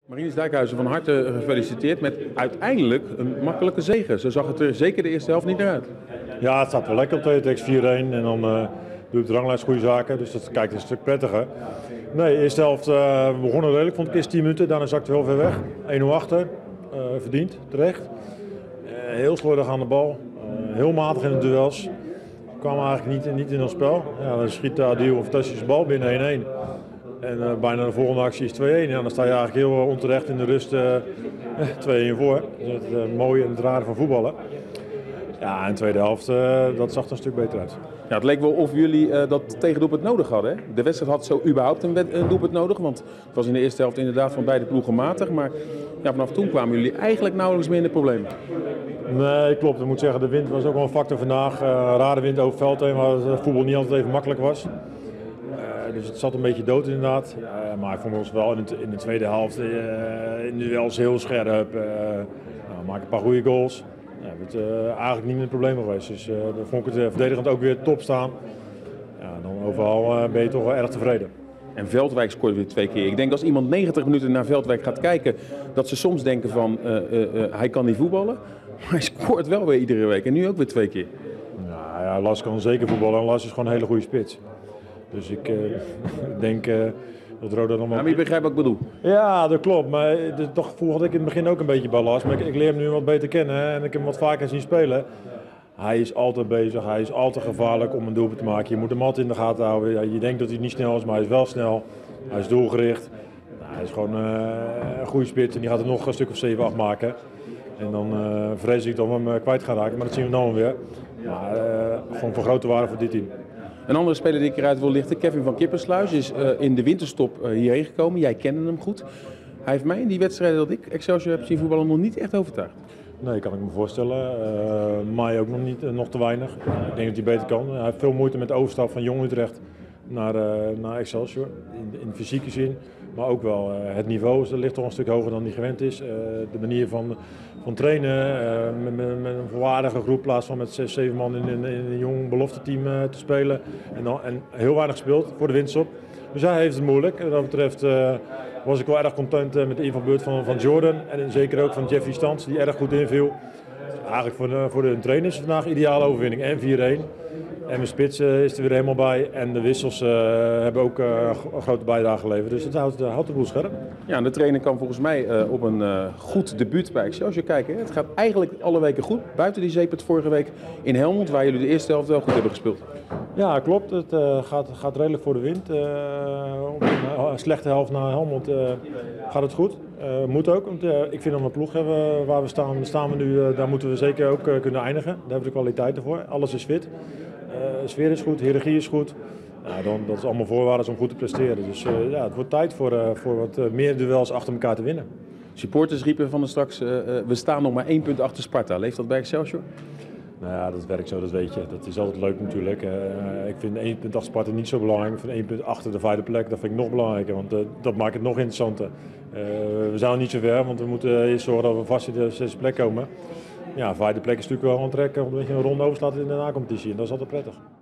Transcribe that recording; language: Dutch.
Marines Dijkhuizen, van harte gefeliciteerd met uiteindelijk een makkelijke zege. Zo zag het er zeker de eerste helft niet naar uit. Ja, het staat wel lekker op de 4-1 en dan doe ik de ranglijst goede zaken, dus dat kijkt een stuk prettiger. Nee, de eerste helft we begonnen redelijk, vond ik eerst 10 minuten, daarna zakte we heel ver weg. 1-0 achter, verdiend, terecht. Heel slordig aan de bal, heel matig in de duels. Kwam eigenlijk niet in ons spel. Ja, dan schiet Adil een fantastische bal binnen 1-1. En bijna de volgende actie is 2-1. Ja, dan sta je eigenlijk heel onterecht in de rust 2-1 voor. Dus het mooie en het rare van voetballen. Ja, en de tweede helft, dat zag er een stuk beter uit. Ja, het leek wel of jullie dat tegendoelpunt nodig hadden. Hè? De wedstrijd had zo überhaupt een doelpunt nodig. Want het was in de eerste helft inderdaad van beide ploegen matig. Maar ja, vanaf toen kwamen jullie eigenlijk nauwelijks meer in de problemen. Nee, klopt. Ik moet zeggen, de wind was ook wel een factor vandaag. Rare wind over het veld heen, waar het voetbal niet altijd even makkelijk was. Dus het zat een beetje dood inderdaad. Maar ik vond ons wel in de tweede helft in de duels heel scherp. Maak een paar goede goals. Ja, we hebben eigenlijk niet meer een probleem geweest. Dus dan vond ik het verdedigend ook weer top staan. Ja, dan overal ben je toch wel erg tevreden. En Veldwijk scoorde weer 2 keer. Ik denk als iemand 90 minuten naar Veldwijk gaat kijken, dat ze soms denken van hij kan niet voetballen. Maar hij scoort wel weer iedere week en nu ook weer 2 keer. Nou, ja, Lars kan zeker voetballen en Lars is gewoon een hele goede spits. Dus ik denk dat Roda nog wel... Ja, maar je begrijpt wat ik bedoel. Ja, dat klopt. Maar dat gevoel had ik in het begin ook een beetje bij Lars. Maar ik leer hem nu wat beter kennen en ik heb hem wat vaker zien spelen. Hij is altijd bezig, hij is altijd gevaarlijk om een doelpunt te maken. Je moet hem altijd in de gaten houden. Ja, je denkt dat hij niet snel is, maar hij is wel snel. Hij is doelgericht. Nou, hij is gewoon een goede spits en die gaat er nog een stuk of 7 afmaken. En dan vrees ik dat we hem kwijt gaan raken, maar dat zien we dan weer. Maar gewoon van grote waarde voor dit team. Een andere speler die ik eruit wil lichten, Kevin van Kippersluis, is in de winterstop hierheen gekomen. Jij kende hem goed. Hij heeft mij in die wedstrijden dat ik Excelsior heb zien voetballen nog niet echt overtuigd. Nee, kan ik me voorstellen. Mij ook nog te weinig. Ik denk dat hij beter kan. Hij heeft veel moeite met de overstap van Jong Utrecht naar Excelsior. In fysieke zin. Maar ook wel het niveau ligt toch een stuk hoger dan hij gewend is. De manier van trainen. Met een volwaardige groep in plaats van met 6, 7 man in een jong belofteteam te spelen. En heel weinig gespeeld voor de winststop. Dus hij heeft het moeilijk. En wat dat betreft was ik wel erg content met de invalbeurt van Jordan. En zeker ook van Jeffrey Stans, die erg goed inviel. Eigenlijk voor de trainer is het vandaag een ideale overwinning. En 4-1. En mijn spits is er weer helemaal bij. En de wissels hebben ook een grote bijdrage geleverd. Dus het houdt de boel scherp. Ja, en de trainer kan volgens mij op een goed debuut bij Excelsior kijken. Het gaat eigenlijk alle weken goed. Buiten die zeepert vorige week in Helmond, waar jullie de eerste helft wel goed hebben gespeeld. Ja, klopt. Het gaat redelijk voor de wind. Op een slechte helft na Helmond gaat het goed. Moet ook, want ik vind dat we een ploeg hebben waar we staan we nu, daar moeten we zeker ook kunnen eindigen. Daar hebben we de kwaliteiten voor. Alles is fit. Sfeer is goed, hiërarchie is goed. Dat is allemaal voorwaarden om goed te presteren. Dus ja, het wordt tijd voor wat meer duels achter elkaar te winnen. Supporters riepen van de straks, we staan nog maar 1 punt achter Sparta. Leeft dat bij Excelsior? Nou ja, dat werkt zo, dat weet je. Dat is altijd leuk natuurlijk. Ik vind 1 punt achter Sparta niet zo belangrijk. Ik vind 1 punt achter de 5e plek, dat vind ik nog belangrijker. Want dat maakt het nog interessanter. We zijn nog niet zo ver, want we moeten eerst zorgen dat we vast in de 6e plek komen. Ja, 5e plek is natuurlijk wel aantrekken, omdat je een ronde overslaat in de na-competitie. En dat is altijd prettig.